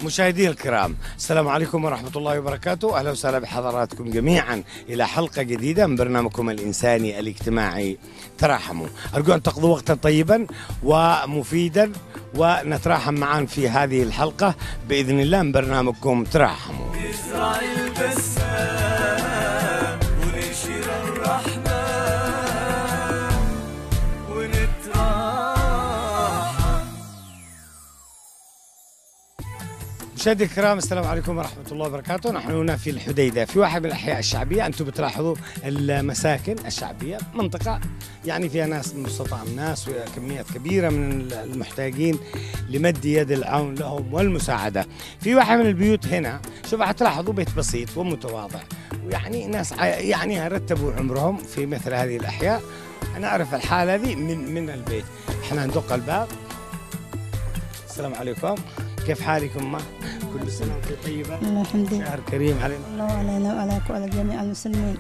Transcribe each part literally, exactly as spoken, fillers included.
مشاهدي الكرام، السلام عليكم ورحمة الله وبركاته. أهلا وسهلا بحضراتكم جميعا إلى حلقة جديدة من برنامجكم الإنساني الاجتماعي تراحموا. أرجو أن تقضوا وقتا طيبا ومفيدا ونتراحم معا في هذه الحلقة بإذن الله من برنامجكم تراحموا. مشاهدي الكرام، السلام عليكم ورحمة الله وبركاته. نحن هنا في الحديدة في واحد من الأحياء الشعبية. أنتم بتلاحظوا المساكن الشعبية، منطقة يعني فيها ناس مستطعم ناس وكميات كبيرة من المحتاجين لمد يد العون لهم والمساعدة. في واحد من البيوت هنا شوف حتلاحظوا بيت بسيط ومتواضع، ويعني ناس يعني رتبوا عمرهم في مثل هذه الأحياء. أنا أعرف الحالة هذه من من البيت. إحنا ندق الباب. السلام عليكم، كيف حالكم؟ ما كل سنة وانتم طيبة. الله الحمد لله. شهر كريم علينا. الله علينا وعليك وعلى جميع المسلمين.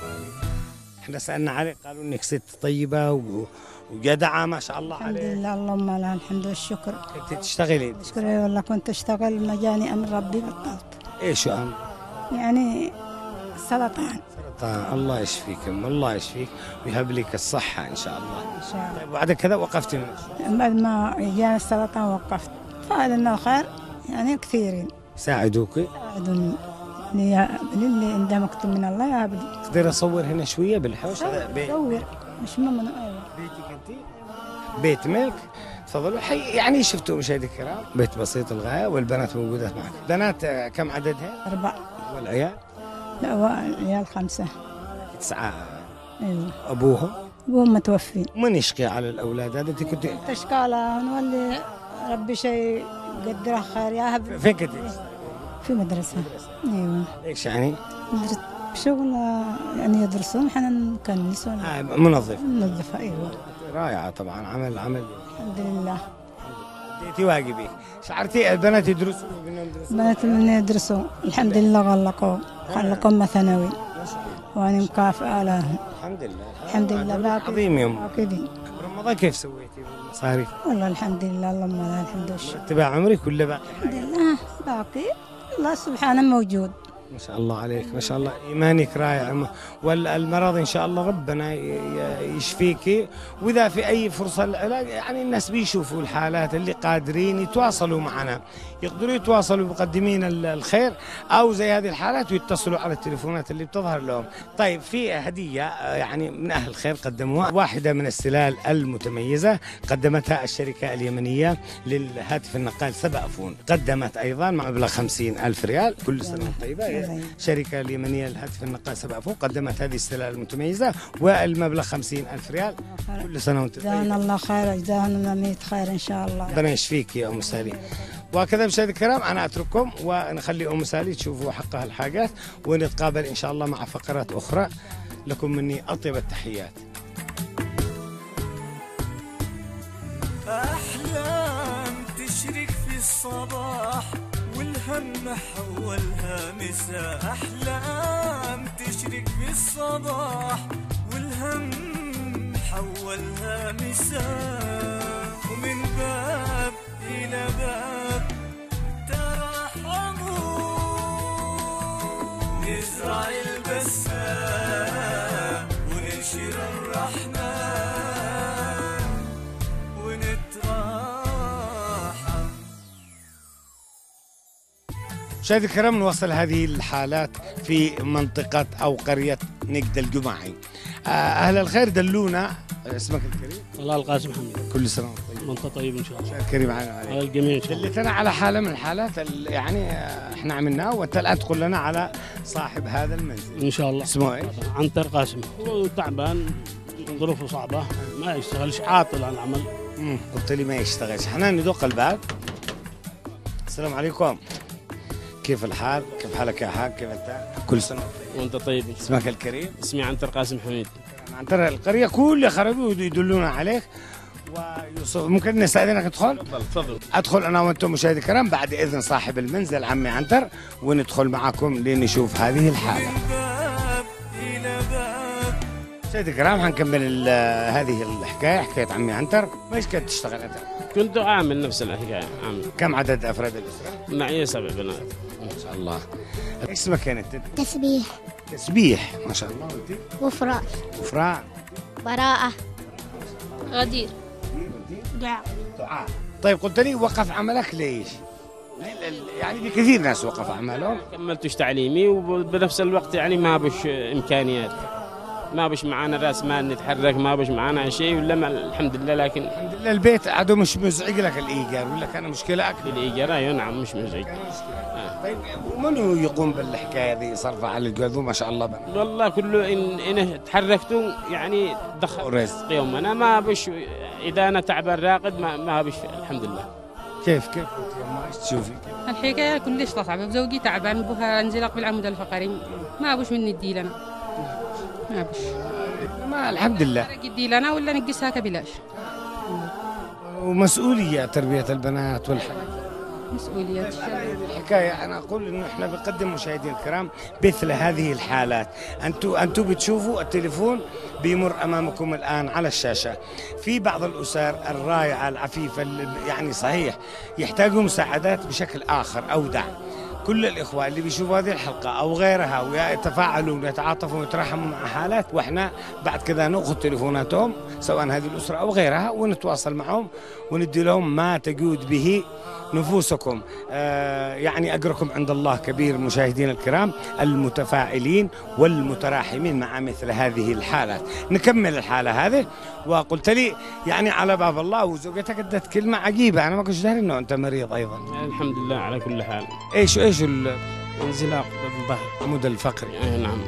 احنا سألنا عليك قالوا انك ست طيبة وجدعة ما شاء الله عليك. الحمد لله، اللهم لها الحمد والشكر. كنت تشتغلي؟ اشكري والله، كنت اشتغل مجاني امر ربي بطلت. ايش امر؟ يعني سرطان. سرطان، الله يشفيكم الله يشفيك ويهب لك الصحة ان شاء الله. ان شاء الله. طيب وبعد كذا وقفت من بعد ما جاني السرطان وقفت. فعلنا الخير يعني كثيرين. ساعدوك؟ ساعدوني. اللي اللي عنده مكتوب من الله يا عبدي. تقدر اصور هنا شوية بالحوش؟ هذا بيت. صور مش ممنوع. ايوه بيتك انت؟ بيت ملك. تفضلوا. حي يعني شفتوا مشاهدي الكرام بيت بسيط للغاية والبنات موجودات معك. بنات كم عددها؟ أربعة. والعيال؟ لا العيال خمسة. تسعة. ايوه. أبوهم؟ أبوهم متوفين. من يشقي على الأولاد هذا؟ أنت كنت تشكالة نولي ربي شيء قدره خير يا هب. فين كنت؟ في مدرسة. ايوه. ايش يعني؟ مدرسة شغل يعني يدرسون، احنا نكنسون. آه منظف. منظفة. ايوه. رائعة طبعا، عمل عمل. الحمد لله. بديتي واجبك. شعرتي البنات يدرسوا وبنات يدرسوا؟ البنات من يدرسوا الحمد لله غلقوا غلقوا أم ثانوي وأنا مكافئة لهم. الحمد لله الحمد لله. باقي عظيم يوم. باقي. رمضان كيف سويتي بالمصاريف؟ والله الحمد لله، اللهم لله الحمد والشكر. تبع عمرك ولا باقي؟ الحمد لله باقي، الله سبحانه موجود. ما شاء الله عليك ما شاء الله، إيمانك رائع. والمرض إن شاء الله ربنا يشفيك. وإذا في أي فرصة للعلاج يعني الناس بيشوفوا الحالات اللي قادرين يتواصلوا معنا، يقدروا يتواصلوا بمقدمين الخير أو زي هذه الحالات ويتصلوا على التليفونات اللي بتظهر لهم. طيب في هدية يعني من أهل الخير قدموها، واحدة من السلال المتميزة قدمتها الشركة اليمنية للهاتف النقال سبأفون. قدمت أيضا مع مبلغ خمسين ألف ريال. كل سنة وانتم طيبة. الشركة اليمنية للهاتف النقال سبأفون قدمت هذه السلال المتميزة والمبلغ خمسين ألف ريال. كل سنة وانتم طيبة. جزانا الله خير، جزانا مية خير إن شاء الله. ربنا يشفيك يا أم سالي. وهكذا مشاهدي الكرام أنا أترككم ونخلي أم سالي تشوفوا حقها الحاجات ونتقابل إن شاء الله مع فقرات أخرى. لكم مني أطيب التحيات. أحلام تشرق في الصباح والهم حولها مساء. أحلام تشرق في الصباح والهم حولها مساء. ومن باب إلى باب تراحموا، نزرع البسام وننشر الرحمن ونتراحم. مشاهدي الكرام نوصل هذه الحالات في منطقة أو قرية نقد الجماعي. أهل الخير دلونا. اسمك الكريم؟ الله القاسم محمد. كل سنة وانت طيب. وانت طيب ان شاء الله. كريم على على الجميع ان شاء الله. دلتنا على حالة من الحالات يعني احنا عملناها وانت الآن تقول لنا على صاحب هذا المنزل. ان شاء الله. اسمه ايش؟ عنتر قاسم. هو تعبان، ظروفه صعبة، ما يشتغلش، عاطل عن العمل. امم قلت لي ما يشتغلش. احنا ندق الباب. السلام عليكم. كيف الحال؟ كيف حالك يا حاج؟ كيف انت؟ كل سنة وانت طيب. اسمك الكريم؟ اسمي عنتر قاسم حميد. عنتر القرية كلها خرجوا يدلونا عليك. ويوسف ممكن نستأذنك ادخل؟ تفضل تفضل. ادخل انا وانتم مشاهدي الكرام بعد اذن صاحب المنزل عمي عنتر وندخل معكم لنشوف هذه الحالة. مشاهدي الكرام حنكمل هذه الحكايه، حكايه عمي عنتر. ايش كنت تشتغل انت؟ كنت اعمل نفس الحكايه اعمل. كم عدد افراد الاسره؟ معي سبع بنات. ما شاء الله. ايش اسمك كانت؟ تسبيح. تسبيح ما شاء الله. وانت؟ وفراء. وفراء. براءة. غدير. دعاء. دعاء. طيب قلت لي وقف عملك ليش؟ يعني في كثير ناس وقف عملهم. كملتش تعليمي وبنفس الوقت يعني ما بش امكانيات، ما بش معانا راس مال نتحرك، ما بش معانا شيء ولا ما الحمد لله. لكن الحمد لله البيت عدو مش مزعج لك الايجار ولا كان مشكله اكبر؟ الايجار ايوه نعم مش مزعج. آه. طيب ومن يقوم بالحكايه ذي صرفها على الجذور ما شاء الله بنا. والله كله ان ان تحركتوا يعني دخل رزق يوم. انا ما بش اذا انا تعبان راقد ما ما بش الحمد لله. كيف كيف ما ايش تشوفي؟ الحكايه كلش صعبه، وزوجي تعبان بها انزلق بالعمود الفقري، ما بش من ندي لنا، ما بش ما الحمد لله ندي لنا ولا نقصها كبلاش. ومسؤوليه تربيه البنات والحياه مسؤوليات. الحكايه انا اقول انه احنا بنقدم مشاهدينا الكرام مثل هذه الحالات. انتم انتم بتشوفوا التليفون بيمر امامكم الان على الشاشه، في بعض الاسر الرائعه العفيفه اللي يعني صحيح يحتاجوا مساعدات بشكل اخر او دعم. كل الاخوه اللي بيشوفوا هذه الحلقه او غيرها ويتفاعلوا ويتعاطفوا ويترحموا مع حالات، واحنا بعد كذا ناخذ تليفوناتهم سواء هذه الاسره او غيرها ونتواصل معهم وندي لهم ما تجود به نفوسكم. آه يعني أجركم عند الله كبير مشاهدينا الكرام المتفاعلين والمتراحمين مع مثل هذه الحالات. نكمل الحالة هذه. وقلت لي يعني على باب الله وزوجتك ادت كلمة عجيبة، أنا ما كنتش داري إنه أنت مريض أيضا. الحمد لله على كل حال. إيش إيش انزلاق بالظهر عمود الفقري. اي نعم.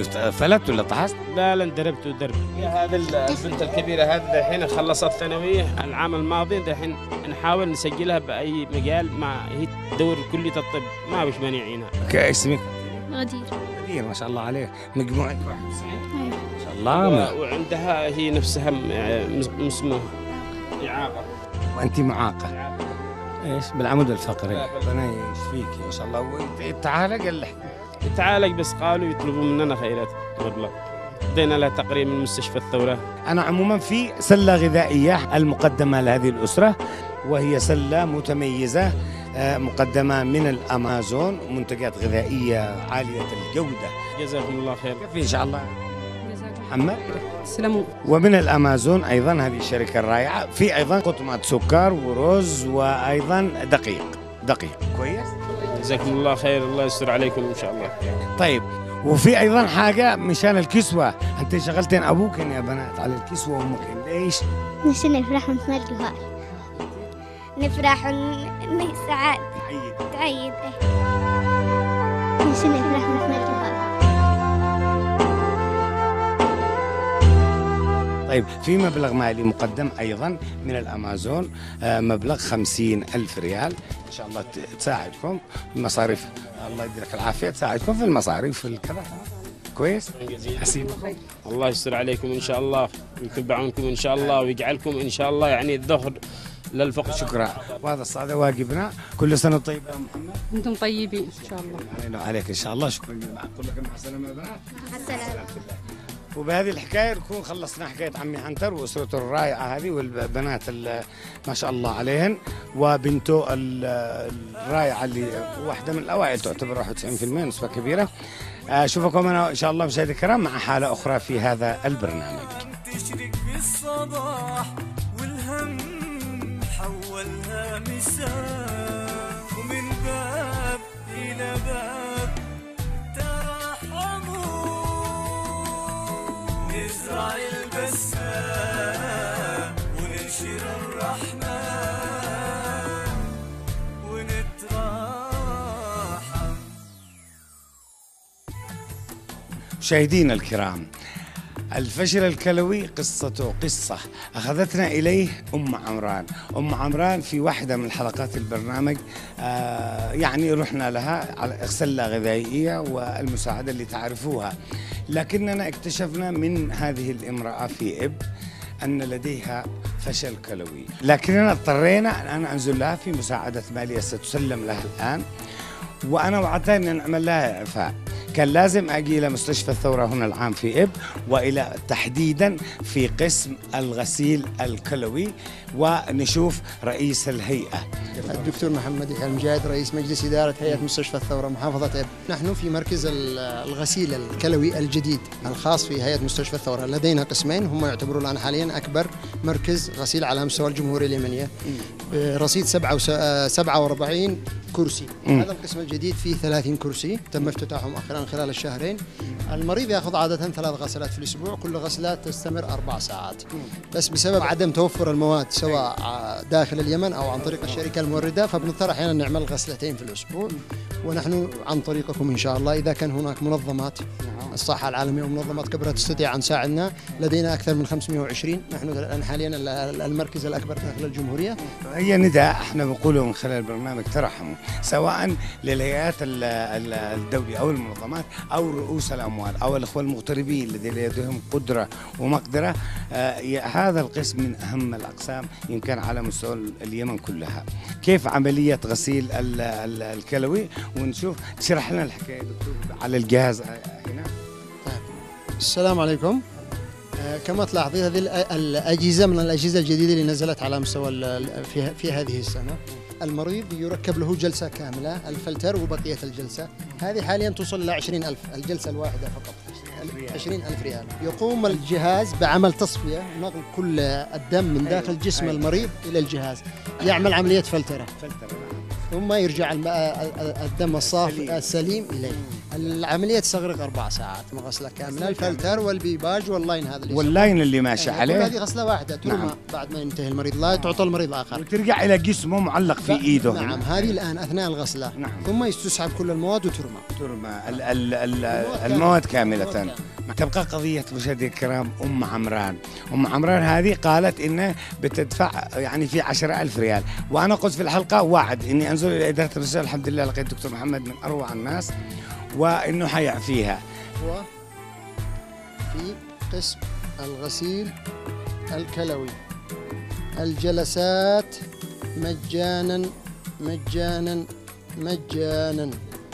فلت ولا طحست؟ لا لا اندربت ودرب. هذا البنت الكبيرة هذه الحين خلصت ثانوية العام الماضي، الحين نحاول نسجلها بأي مجال مع هي تدور كلية الطب، ما بش مانعينها. ايش اسمك؟ غدير. غدير ما شاء الله عليه، مجموعك واحد وتسعين. ما شاء الله. وعندها هي نفسها مسموها إعاقة. وأنت معاقة. ايش بالعمود الفقري؟ ربنا يشفيك ان شاء الله. وانت تعالج ولا تعالج بس قالوا يطلبوا مننا خيرات مبلغ، ادينا لها تقرير من مستشفى الثوره. انا عموما في سله غذائيه المقدمه لهذه الاسره، وهي سله متميزه مقدمه من الامازون، منتجات غذائيه عاليه الجوده. جزاكم الله خير. كيف ان شاء الله محمد؟ تسلموا. ومن الامازون ايضا هذه الشركه الرائعه، في ايضا قطمه سكر ورز وايضا دقيق. دقيق كويس؟ جزاكم الله خير، الله يستر عليكم ان شاء الله. طيب وفي ايضا حاجه مشان الكسوه، انت شغلتين ابوكن يا بنات على الكسوه وامكن، ليش؟ نحن نفرح ونسمع الجوهر، نفرح ونسعد تعيد تعيد ايه نحن نفرح ونسمع الجوهر. طيب في مبلغ مالي مقدم أيضا من الأمازون، مبلغ خمسين ألف ريال إن شاء الله تساعدكم المصاريف. الله يديلك العافية، تساعدكم في المصاريف في الكذا. كويس؟ حسيبكم الله يستر عليكم إن شاء الله ويتبعونكم إن شاء الله ويجعلكم إن شاء الله يعني الظهر للفقر. شكرا. وهذا الصعد واجبنا. كل سنة طيب يا محمد. انتم طيبين ان شاء الله. علينا وعليك ان شاء الله. شكرا جزيلا. كلكم مع السلامة يا بنات. مع السلامة. وبهذه الحكايه نكون خلصنا حكايه عمي عنتر واسرته الرائعه هذه والبنات ما شاء الله عليهن، وبنته الرائعه اللي واحده من الاوائل تعتبر واحد وتسعين بالمئة نسبه كبيره. اشوفكم انا ان شاء الله مشاهدينا الكرام مع حاله اخرى في هذا البرنامج. تشرق في الصباح والهم حولها مساء، ومن باب الى باب نزرع البسام وننشر الرحمة ونتراحم. مشاهدينا الكرام، الفشل الكلوي قصته قصة أخذتنا إليه أم عمران. أم عمران في واحدة من حلقات البرنامج آه يعني رحنا لها على سلة غذائية والمساعدة اللي تعرفوها، لكننا اكتشفنا من هذه الامرأة في إب أن لديها فشل كلوي، لكننا اضطرينا أن أنزل لها في مساعدة مالية ستسلم لها الآن، وأنا وعدتها أن نعمل لها إعفاء. كان لازم أجي إلى مستشفى الثورة هنا العام في إب، وإلى تحديدا في قسم الغسيل الكلوي، ونشوف رئيس الهيئة الدكتور محمد يحيى المجاهد، رئيس مجلس إدارة هيئة مستشفى الثورة محافظة إب. نحن في مركز الغسيل الكلوي الجديد الخاص في هيئة مستشفى الثورة. لدينا قسمين هم يعتبرون الآن حاليا أكبر مركز غسيل على مستوى الجمهورية اليمنية، رصيد سبعة وأربعين كرسي. هذا القسم الجديد فيه ثلاثين كرسي تم افتتاحهم أخيرا خلال الشهرين. المريض يأخذ عادة ثلاث غسلات في الأسبوع، كل غسلات تستمر أربع ساعات، بس بسبب عدم توفر المواد سواء داخل اليمن أو عن طريق الشركة الموردة، فبنضطر أحيانا نعمل غسلتين في الأسبوع. ونحن عن طريقكم إن شاء الله إذا كان هناك منظمات الصحة العالمية ومنظمات كبرى تستطيع أن تساعدنا، لدينا أكثر من خمسمئة وعشرين. نحن الآن حاليا المركز الأكبر داخل الجمهورية. هي نداء احنا بنقوله من خلال برنامج ترحموا، سواء للهيئات الدولية أو المنظمات أو رؤوس الأموال أو الأخوة المغتربين الذين لديهم قدرة ومقدرة. آه هذا القسم من أهم الأقسام يمكن على مستوى اليمن كلها. كيف عملية غسيل ال ال الكلوي، ونشوف تشرح لنا الحكاية دكتور على الجهاز هنا. السلام عليكم. آه كما تلاحظين هذه الأجهزة من الأجهزة الجديدة اللي نزلت على مستوى في, في هذه السنة. المريض يركب له جلسة كاملة، الفلتر وبقية الجلسة. هذه حاليا توصل إلى عشرين ألف الجلسة الواحدة فقط، عشرين ألف ريال. يقوم الجهاز بعمل تصفية، نقل كل الدم من داخل جسم المريض إلى الجهاز، يعمل عملية فلترة، ثم يرجع الدم الصافي السليم إليه. العملية تستغرق أربع ساعات من غسلة كاملة، الفلتر والبيباج واللاين، هذا واللاين اللي ماشي عليه. هذه غسلة واحدة ترمى. نعم. بعد ما ينتهي المريض لا تعطى المريض آخر وترجع إلى جسمه معلق في إيده. نعم هنا. هذه الآن أثناء الغسلة. نعم. ثم يستسحب كل المواد وترمى ترمى ال ال ال المواد كاملة. كاملة. تبقى قضية مشاهدينا الكرام أم عمران. أم عمران هذه قالت إنه بتدفع يعني في عشرة ألف ريال، وأنا قلت في الحلقة وعد إني أنزل إلى إدارة الرجال. الحمد لله لقيت الدكتور محمد من أروع الناس وإنه حيعفيها. وفي قسم الغسيل الكلوي الجلسات مجانا مجانا مجانا.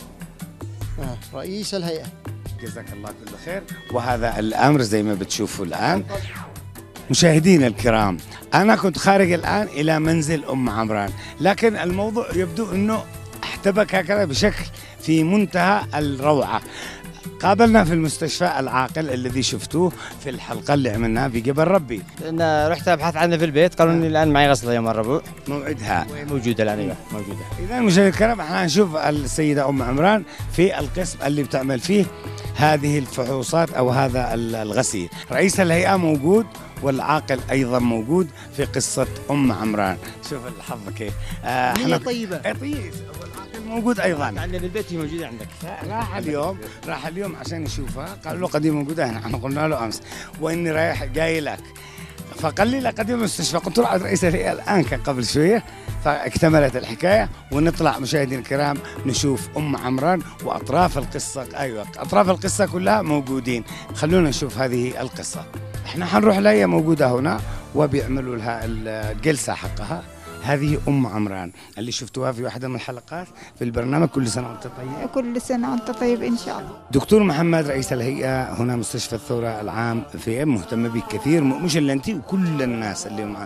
آه. رئيس الهيئة جزاك الله كل خير. وهذا الأمر زي ما بتشوفوا الآن مشاهدينا الكرام، أنا كنت خارج الآن إلى منزل أم عمران، لكن الموضوع يبدو أنه احتبك هكذا بشكل في منتهى الروعة. قابلنا في المستشفى العاقل الذي شفتوه في الحلقة اللي عملناها في جبل ربي. أنا رحت أبحث عنه في البيت، قالوا لي الآن معي غسلة يوم الربوع موعدها موجودة الآن. موجودة. إذا مشاهدينا الكرام احنا نشوف السيدة أم عمران في القسم اللي بتعمل فيه هذه الفحوصات أو هذا الغسيل. رئيس الهيئة موجود والعاقل أيضا موجود في قصة أم عمران. شوف الحظ كيف. آه احنا طيبة. طيب والعاقل موجود أيضا. عندنا في البيت، هي موجودة عندك. راح اليوم راح اليوم عشان يشوفها، قالوا له قد موجودة هنا، احنا قلنا له أمس وإني رايح جاي لك، فقال لي لقد المستشفى. قلت له رئيس الهيئة الآن كان قبل شوية، فاكتملت الحكاية. ونطلع مشاهدينا الكرام نشوف أم عمران وأطراف القصة. أيوة أطراف القصة كلها موجودين. خلونا نشوف هذه القصة. احنا حنروح لها، هي موجودة هنا وبيعملوا لها الجلسة حقها. هذه أم عمران اللي شفتوها في واحدة من الحلقات في البرنامج. كل سنة وأنت طيب. كل سنة وأنت طيب إن شاء الله. دكتور محمد رئيس الهيئة هنا مستشفى الثورة العام في مهتم بك كثير، مش إلا أنت وكل الناس اللي معه.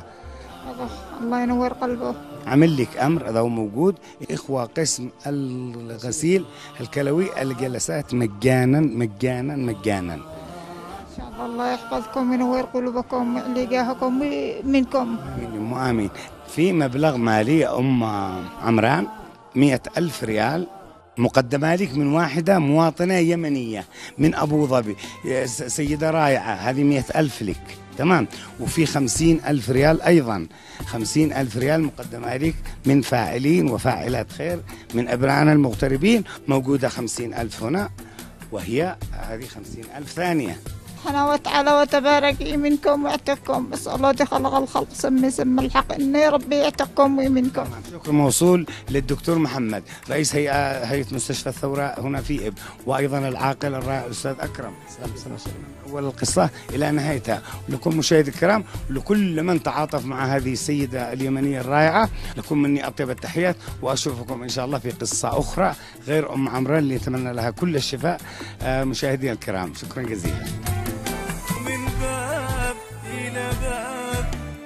الله ينور قلبه. عمل لك أمر إذا هو موجود. إخوة قسم الغسيل الكلوي الجلسات مجانا مجانا مجانا. إن شاء الله الله يحفظكم وينور قلوبكم لقاهكم منكم. آمين آمين. في مبلغ مالي أم عمران مئة ألف ريال مقدمة لك من واحدة مواطنة يمنية من أبو ظبي، سيدة رائعة. هذه مئة ألف لك، تمام. وفي خمسين ألف ريال أيضا، خمسين ألف ريال مقدمة لك من فاعلين وفاعلات خير من أبنائنا المغتربين. موجودة خمسين ألف هنا، وهي هذه خمسين ألف ثانية. سبحانه وتعالى وتبارك يمينكم ويعتقكم، بس الله خلق الخلق سمي سمي الحق إنه ربي يعتقكم ويمينكم. شكر موصول للدكتور محمد رئيس هيئة هيئة مستشفى الثورة هنا في إب، وأيضا العاقل الرائع الأستاذ أكرم. أول القصة إلى نهايتها. ولكم مشاهدي الكرام ولكل من تعاطف مع هذه السيدة اليمنية الرائعة، لكم مني أطيب التحيات، وأشوفكم إن شاء الله في قصة أخرى غير أم عمران اللي نتمنى لها كل الشفاء. مشاهدينا الكرام شكرا جزيلا. من باب إلى باب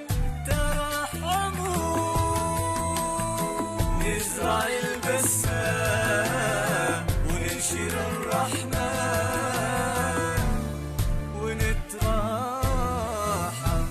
ترحموا، نزرع البسام وننشر الرحمن ونتراحم.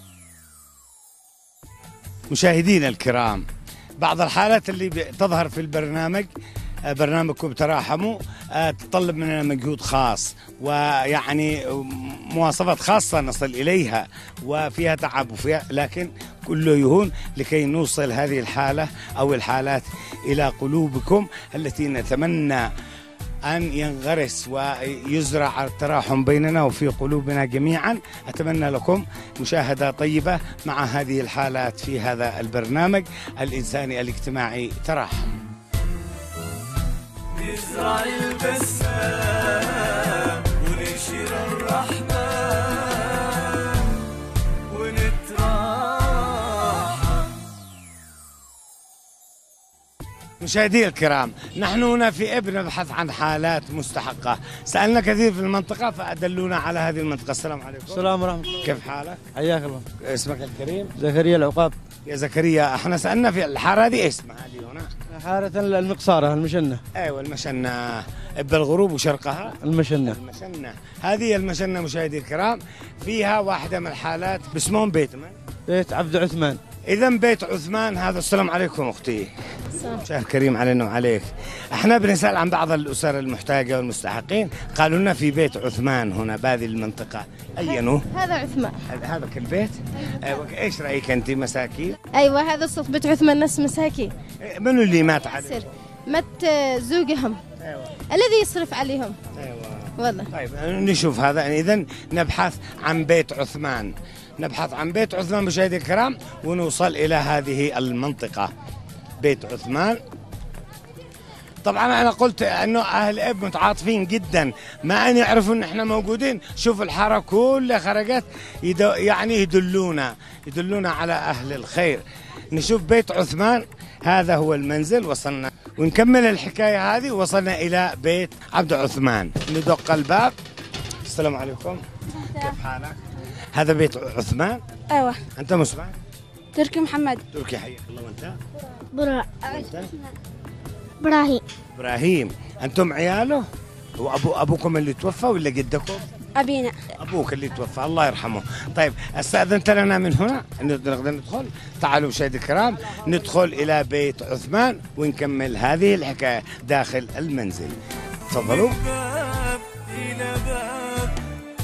مشاهدينا الكرام، بعض الحالات اللي تظهر في البرنامج برنامجكم تراحموا تتطلب مننا مجهود خاص، ويعني مواصفات خاصة نصل إليها وفيها تعب وفيها، لكن كله يهون لكي نوصل هذه الحالة أو الحالات إلى قلوبكم التي نتمنى أن ينغرس ويزرع التراحم بيننا وفي قلوبنا جميعا. أتمنى لكم مشاهدة طيبة مع هذه الحالات في هذا البرنامج الإنساني الاجتماعي تراحم. نزرع البسام وننشر الرحمن ونتراحم. مشاهدي الكرام، نحن هنا في إب نبحث عن حالات مستحقة. سألنا كثير في المنطقة فأدلونا على هذه المنطقة. السلام عليكم. السلام ورحمة الله. كيف حالك؟ حياك الله. اسمك الكريم؟ زكريا العقاب. يا زكريا، احنا سألنا في الحارة دي اسمها هذه هنا؟ حارة المقصارة المشنة. ايوه المشنة، إب الغروب وشرقها المشنة. المشنة، هذه المشنة مشاهدي الكرام فيها واحدة من الحالات باسمهم بيت من؟ بيت عبد عثمان. إذا بيت عثمان هذا. السلام عليكم أختي. شهر كريم علينا وعليك. احنا بنسأل عن بعض الأسر المحتاجة والمستحقين، قالوا لنا في بيت عثمان هنا بهذه المنطقة. أينه؟ هذا عثمان. هذا كل بيت؟ أيوة. ايش رأيك أنت مساكين؟ أيوة هذا صف بيت عثمان ناس مساكين. منو اللي مات عليهم؟ مات زوجهم. أيوة. الذي يصرف عليهم. أيوة. والله. طيب نشوف هذا. إذا نبحث عن بيت عثمان، نبحث عن بيت عثمان مشاهدي الكرام ونوصل إلى هذه المنطقة بيت عثمان. طبعا أنا قلت أنه أهل إب متعاطفين جدا، ما أن يعرفوا أن إحنا موجودين. شوف الحارة كلها خرجت يعني يدلونا يدلونا على أهل الخير. نشوف بيت عثمان، هذا هو المنزل. وصلنا ونكمل الحكاية هذه. وصلنا إلى بيت عبد عثمان، ندق الباب. السلام عليكم. كيف حالك؟ هذا بيت عثمان؟ ايوه. انت مسمع؟ تركي محمد. تركي حياك الله. وانت؟ برا وانت؟ ابراهيم. ابراهيم. انتم عياله؟ وابو ابوكم اللي توفى ولا جدكم؟ ابينا. ابوك اللي توفى الله يرحمه. طيب استاذنت لنا من هنا نقدر ندخل؟ تعالوا مشاهدي الكرام ندخل الى بيت عثمان ونكمل هذه الحكايه داخل المنزل. تفضلوا. باب إلى باب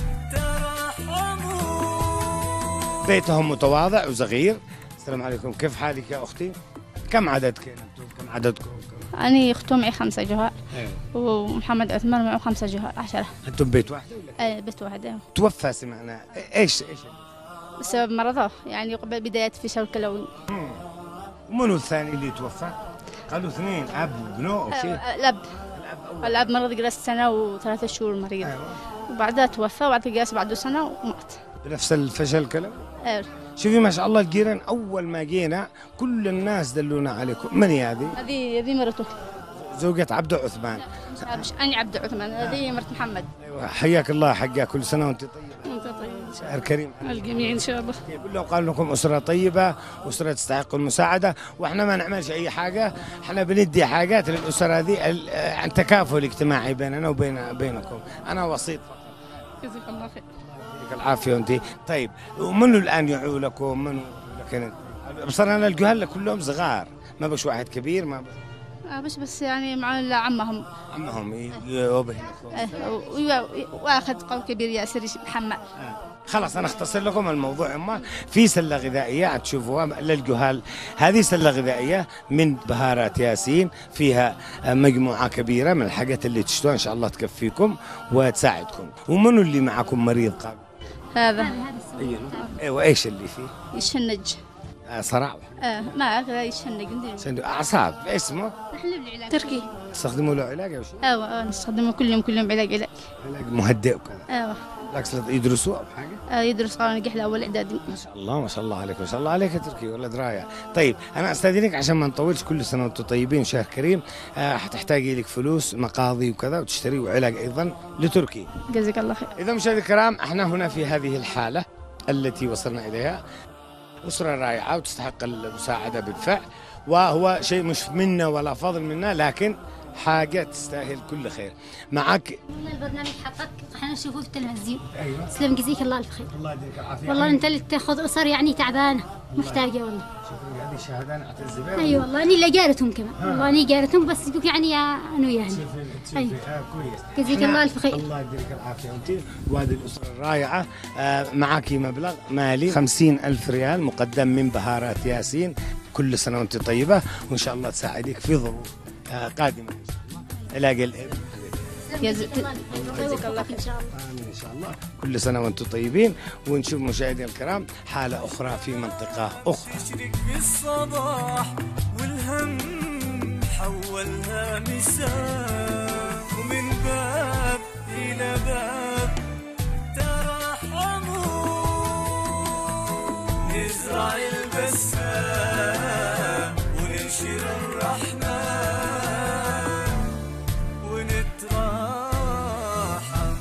ترحموا. بيتهم متواضع وصغير. السلام عليكم. كيف حالك يا اختي؟ كم عددكم انتم؟ كم عددكم؟ أنا أختي معي خمسة جهال. ايوه. ومحمد عثمان معه خمسة جهال عشرة. انتم بيت واحد ولا؟ ايه بيت واحد. ايه. توفى سمعنا. ايش ايش؟ بسبب مرضه يعني قبل بداية فشل كلوي. ومنو الثاني اللي توفى؟ قالوا اثنين، اب وابنه او شيء؟ الاب. الاب مرض جلس سنة وثلاثة شهور مريض. أيوة. وبعدها توفى وبعد جلس بعده سنة ومات. بنفس الفشل الكلوي؟ ايه. شوفي ما شاء الله الجيران اول ما جينا كل الناس دلونا عليكم. من هي هذه؟ هذه هذه مرته. زوجة عبد عثمان. مش أنا عبد عثمان، هذه مرت محمد. ايوه حياك الله حقا، كل سنة وانت طيبة. انت طيب. شهر كريم الجميع ان شاء الله. كلهم قالوا لكم أسرة طيبة، أسرة تستحق المساعدة، واحنا ما نعملش أي حاجة، احنا بندي حاجات للأسرة هذه عن تكافل اجتماعي بيننا وبين بينكم. أنا وسيط فقط. جزاك الله خير. يعطيك العافية وانت. طيب ومنو الآن يعو لكم؟ منو لكن بصراحة أنا الجهال كلهم صغار، ما بش واحد كبير ما بش. آه بس بس يعني مع عمهم. عمهم يوبه آه واخذ قول كبير ياسر محمد. آه. خلاص انا اختصر لكم الموضوع. اما في سله غذائيه هتشوفوها للجهال، هذه سله غذائيه من بهارات ياسين، فيها مجموعه كبيره من الحاجات اللي تشتوها ان شاء الله تكفيكم وتساعدكم. ومنو اللي معكم مريض قابل؟ هذا ايوه ايوه. ايش اللي فيه؟ يشنج. آه صراع. اه ما هذا يشنج. صندوق اعصاب. اسمه؟ نحلب العلاج تركي. تستخدموا له علاج او شيء؟ ايوه اه نستخدمه كل يوم كل يوم علاج علاج. علاج مهدئ وكذا. ايوه. بالعكس يدرسوا او حاجه؟ اه يدرس قانون نجح الاول اعدادي. ما شاء الله ما شاء الله عليك، ما شاء الله عليك يا تركي ولا درايه. طيب انا استاذنك عشان ما نطولش، كل سنه وانتم طيبين، شهر كريم. آه حتحتاجي لك فلوس مقاضي وكذا وتشتري وعلاج ايضا لتركي. جزاك الله خير. اذا مشاهدينا الكرام احنا هنا في هذه الحاله التي وصلنا اليها، اسره رائعه وتستحق المساعده بالفعل، وهو شيء مش منا ولا فضل منا، لكن حاجة تستاهل كل خير. معك والله البرنامج حقك احنا نشوفه في التلفزيون. ايوه. تسلم جزيك الله الف خير. الله يديك العافية. والله انت اللي تاخذ اسر يعني تعبانة محتاجة والله. شكرا، هذه الشهادة انا اعتز بها. ايوه والله اني اللي جارتهم كمان. والله اني جارتهم بس يقولك يعني يا انا وياهم. ايوه آه كويس. جزيك الله الف خير. الله يديك العافية انت وهذه الاسرة الرائعة. آه معك مبلغ مالي خمسين ألف ريال مقدم من بهارات ياسين. كل سنة وانت طيبة، وان شاء الله تساعدك في ظروف آه قادمة ان شاء الله. علاج الابن. جزاك الله خير ان شاء الله. آمين إن شاء الله. كل سنة وأنتم طيبين. ونشوف مشاهدينا الكرام حالة أخرى في منطقة أخرى. تشرق في الصباح والهم حولها مساء، ومن باب إلى باب ترحموا، نزرع البسام وننشر الرحمة ونتراحم.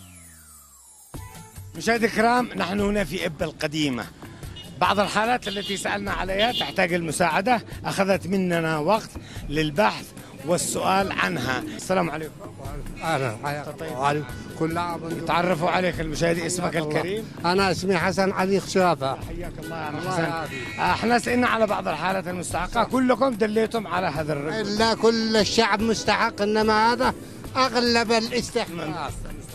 مشاهدينا الكرام نحن هنا في إبا القديمة. بعض الحالات التي سألنا عليها تحتاج المساعدة، أخذت مننا وقت للبحث والسؤال عنها. السلام عليكم. اهلا حياك الله. كل عام يتعرفوا عليك المشاهدين. اسمك الكريم؟ انا اسمي حسن علي خشافه. حياك الله يا حسن. احنا سئلنا على بعض الحالات المستحقه، كلكم دليتم على هذا الرجل. لا كل الشعب مستحق، انما هذا اغلب الاستحقاق.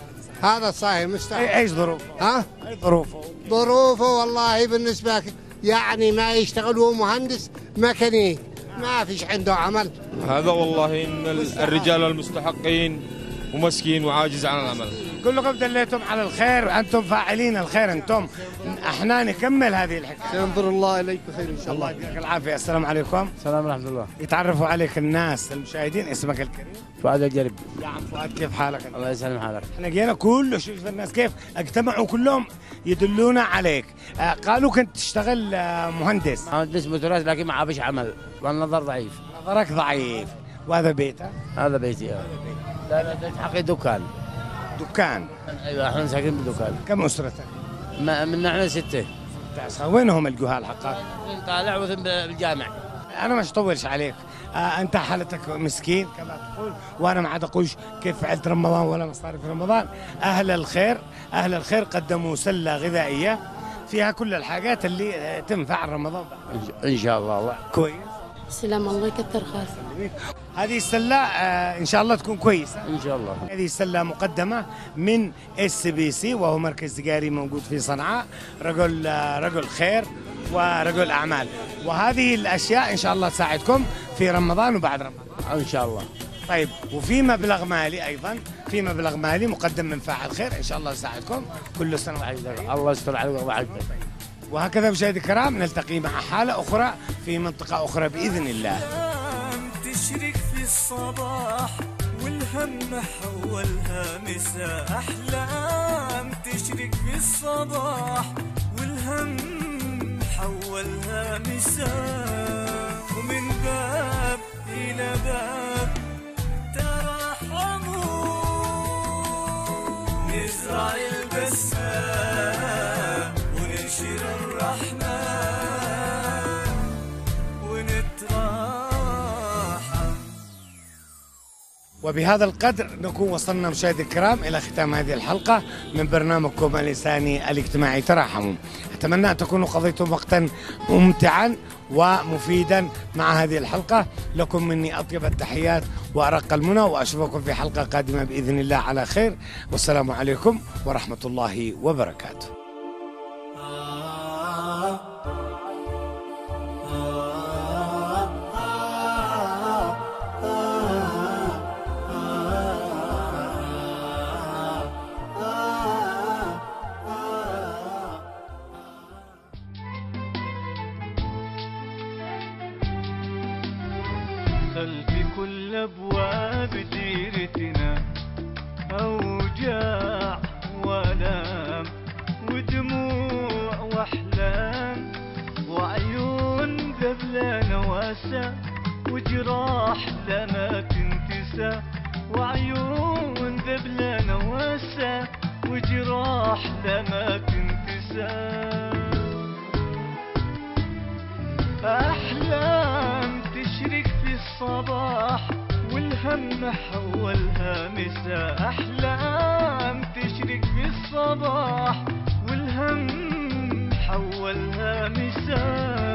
هذا صحيح مستحق. ايش ظروفه؟ ها؟ اي ظروفه؟ ظروفه والله بالنسبه يعني ما يشتغل، هو مهندس ميكانيك ما فيش عنده عمل. هذا والله ان الرجال المستحقين ومسكين وعاجز عن العمل. كلكم دليتم على الخير، انتم فاعلين الخير انتم. احنا نكمل هذه الحكايه. ينظر الله اليك بخير ان شاء الله. الله يديك العافيه. السلام عليكم. السلام ورحمه الله. يتعرفوا عليك الناس المشاهدين. اسمك الكريم؟ فؤاد الجرب. يا عم فؤاد كيف حالك؟ الله يسلم حالك. احنا جينا كله شوف الناس كيف اجتمعوا كلهم يدلونا عليك. آه قالوا كنت تشتغل آه مهندس. مهندس موتورات لكن ما عابش عمل والنظر ضعيف. نظرك ضعيف. وهذا بيته؟ هذا بيتي. لا لا حقي دكان. دكان؟ ايوه احنا ساكنين بدكان. كم اسرتك؟ من احنا سته. وينهم الجهال حقك؟ طالع وثم بالجامع. انا مش طولش عليك. آه انت حالتك مسكين كما تقول، وانا ما عاد اقولش كيف فعلت رمضان ولا مصاريف رمضان. اهل الخير اهل الخير قدموا سله غذائيه فيها كل الحاجات اللي تنفع رمضان ان شاء الله. الله كويس. السلام الله يكثر خير. هذه السله آه ان شاء الله تكون كويسه ان شاء الله. هذه السله مقدمه من اس بي سي، وهو مركز تجاري موجود في صنعاء. رجل آه رجل خير ورجل اعمال، وهذه الاشياء ان شاء الله تساعدكم في رمضان وبعد رمضان ان شاء الله. طيب وفي مبلغ مالي ايضا، في مبلغ مالي مقدم من فاعل خير ان شااء الله يساعدكم. كل سنه وانتم الله يستر عليك الله يعافيك. وهكذا مشاهدي الكرام نلتقي مع حالة أخرى في منطقة أخرى بإذن الله. تشرق في الصباح والهم حولها مساء، أحلام تشرق في الصباح والهم حولها مساء، ومن باب إلى باب ترحموا، نزرع البسام وننشر الرحمة ونتراحم. وبهذا القدر نكون وصلنا مشاهدي الكرام إلى ختام هذه الحلقة من برنامجكم الإنساني الاجتماعي تراحموا. أتمنى أن تكونوا قضيتم وقتا ممتعا ومفيدا مع هذه الحلقة. لكم مني أطيب التحيات وأرق المنى، وأشوفكم في حلقة قادمة بإذن الله على خير، والسلام عليكم ورحمة الله وبركاته. خلف كل أبواب ديرتنا أوجاع وآلام ودموع وأحلام وعيون ذبلانة واسع وجراح لا ما تنتسى وعيون ذبلانة واسع وجراح لا ما تنتسى أحلام تشرق في الصباح والهم حولها مساء أحلام تشرق في الصباح والهم حولها مساء